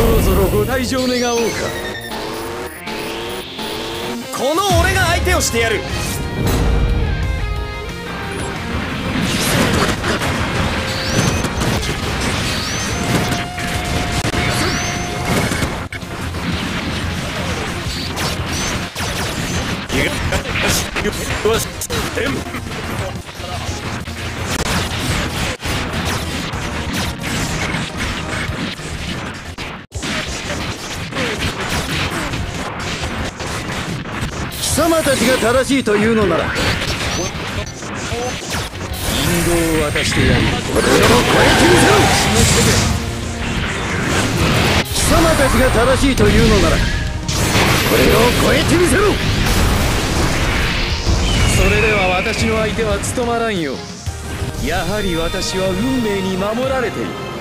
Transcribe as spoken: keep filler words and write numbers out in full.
ろそろご退場願おうか。 この俺が相手をしてやる。よし、 貴様たちが正しいというのなら引導を渡してやる。これを超えてみせろ。貴様たちが正しいというのならこれを超えてみせろ。それでは私の相手は務まらんよ。やはり私は運命に守られている。